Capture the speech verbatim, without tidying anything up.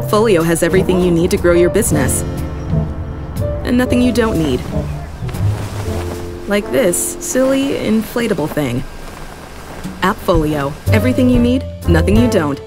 AppFolio has everything you need to grow your business. And nothing you don't need. Like this silly, inflatable thing. AppFolio. Everything you need, nothing you don't.